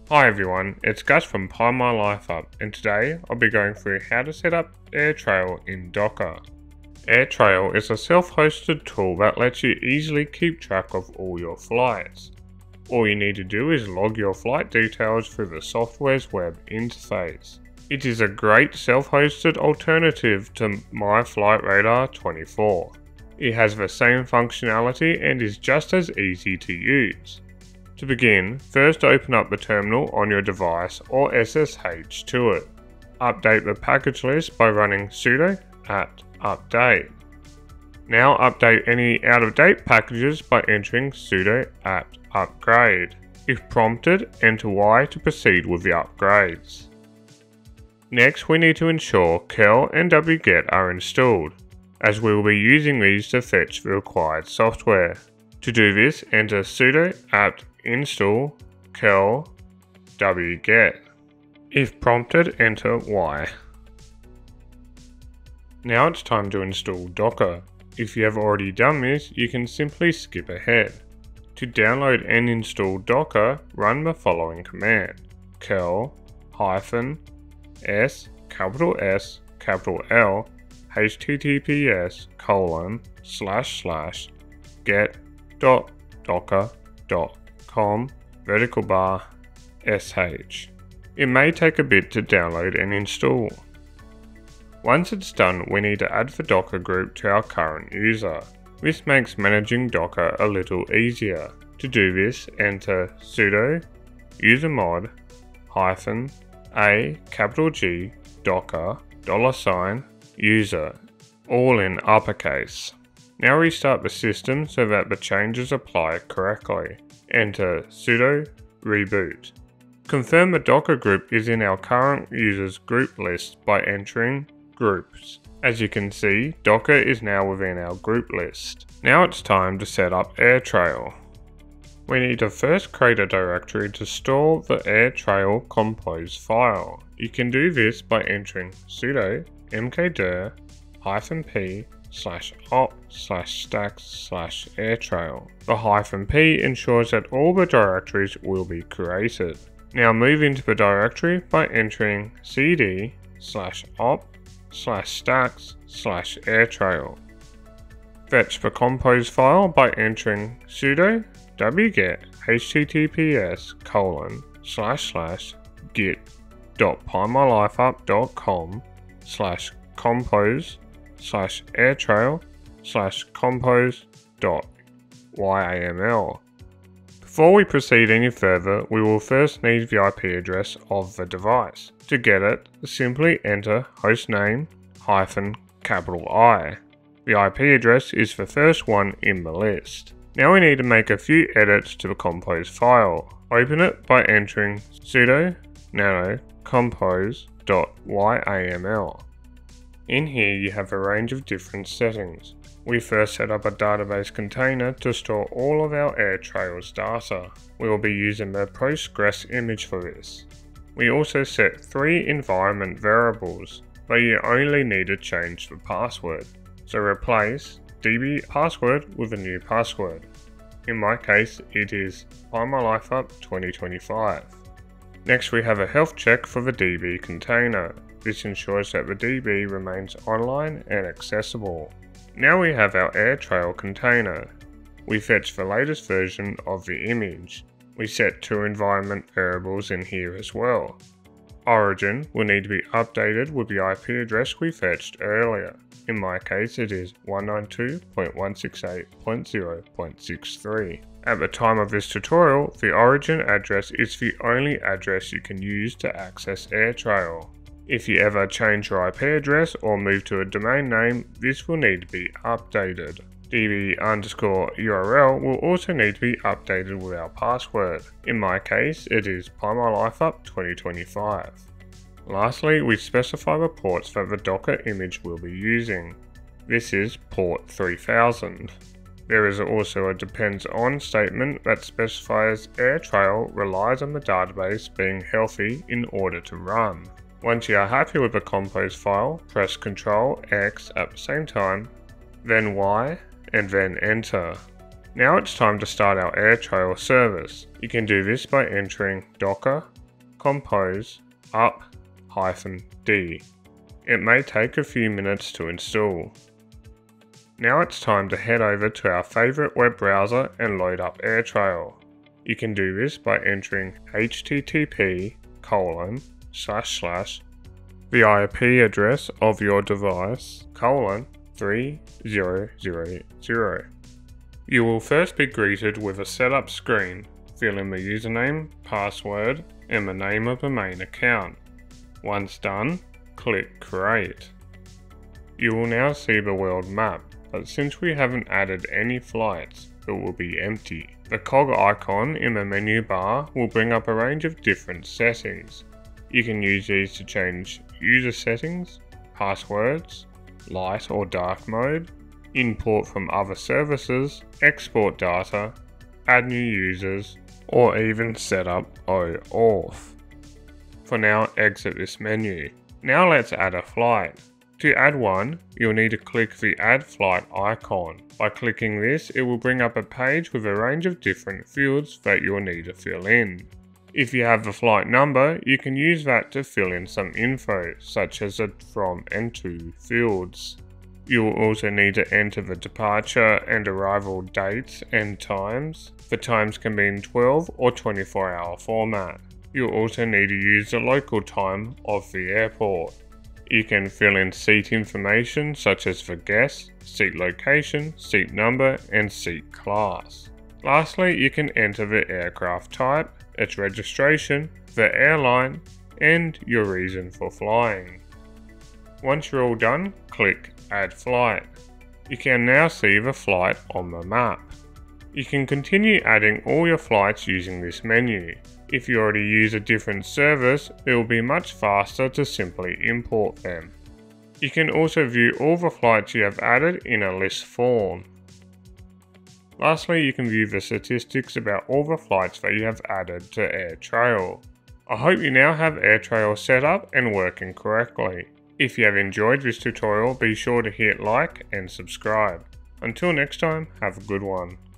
Hi everyone, it's Gus from Pi My Life Up, and today I'll be going through how to set up AirTrail in Docker. AirTrail is a self-hosted tool that lets you easily keep track of all your flights. All you need to do is log your flight details through the software's web interface. It is a great self-hosted alternative to MyFlightRadar 24. It has the same functionality and is just as easy to use. To begin, first open up the terminal on your device or SSH to it. Update the package list by running sudo apt update. Now update any out-of-date packages by entering sudo apt upgrade. If prompted, enter Y to proceed with the upgrades. Next, we need to ensure curl and wget are installed, as we will be using these to fetch the required software. To do this, enter sudo apt install curl wget. If prompted, enter Y. Now it's time to install Docker. If you have already done this, you can simply skip ahead. To download and install Docker, run the following command: curl -s L https://get.docker.com/sh. It may take a bit to download and install. Once it's done, we need to add the Docker group to our current user. This makes managing Docker a little easier. To do this, enter sudo usermod -a G docker $user, all in uppercase. Now restart the system so that the changes apply correctly. Enter sudo reboot. Confirm the Docker group is in our current user's group list by entering groups. As you can see, Docker is now within our group list. Now it's time to set up AirTrail. We need to first create a directory to store the AirTrail Compost file. You can do this by entering sudo mkdir -p/op/stack/airtrail. The -p ensures that all the directories will be created. Now move into the directory by entering cd/op/stacks/airtrail. Fetch the Compost file by entering sudo wget https://git.pymylifeup.com/airtrail/compose/compose.yaml. Before we proceed any further, we will first need the IP address of the device. To get it, simply enter hostname -I. The IP address is the first one in the list. Now we need to make a few edits to the Compost file. Open it by entering sudo nano compose.yaml. In here you have a range of different settings. We first set up a database container to store all of our AirTrail's data. We will be using the Postgres image for this. We also set 3 environment variables, but you only need to change the password. So replace DB password with a new password. In my case, it is PyMyLifeUp2025. Next, we have a health check for the DB container. This ensures that the DB remains online and accessible. Now we have our AirTrail container. We fetch the latest version of the image. We set 2 environment variables in here as well. Origin will need to be updated with the IP address we fetched earlier. In my case, it is 192.168.0.63. At the time of this tutorial, the origin address is the only address you can use to access AirTrail. If you ever change your IP address or move to a domain name, this will need to be updated. db_URL will also need to be updated with our password. In my case, it is PyMyLifeup2025. Lastly, we specify the ports that the Docker image will be using. This is port 3000. There is also a depends on statement that specifies AirTrail relies on the database being healthy in order to run. Once you are happy with the Compost file, press Ctrl X at the same time, then Y, and then enter. Now it's time to start our AirTrail service. You can do this by entering docker compose up-d. It may take a few minutes to install. Now it's time to head over to our favorite web browser and load up AirTrail. You can do this by entering http:// the IP address of your device, 3000. You will first be greeted with a setup screen. Fill in the username, password, and the name of the main account. Once done, click Create. You will now see the world map, but since we haven't added any flights, it will be empty. The cog icon in the menu bar will bring up a range of different settings. You can use these to change user settings, passwords, light or dark mode, import from other services, export data, add new users, or even set up OAuth. For now, exit this menu. Now let's add a flight. To add one, you'll need to click the Add Flight icon. By clicking this, it will bring up a page with a range of different fields that you'll need to fill in. If you have the flight number, you can use that to fill in some info, such as the from and to fields. You will also need to enter the departure and arrival dates and times. The times can be in 12 or 24-hour format. You'll also need to use the local time of the airport. You can fill in seat information such as the guest, seat location, seat number, and seat class. Lastly, you can enter the aircraft type, its registration, the airline, and your reason for flying. Once you're all done, click Add Flight. You can now see the flight on the map. You can continue adding all your flights using this menu. If you already use a different service, it will be much faster to simply import them. You can also view all the flights you have added in a list form. Lastly, you can view the statistics about all the flights that you have added to AirTrail. I hope you now have AirTrail set up and working correctly. If you have enjoyed this tutorial, be sure to hit like and subscribe. Until next time, have a good one.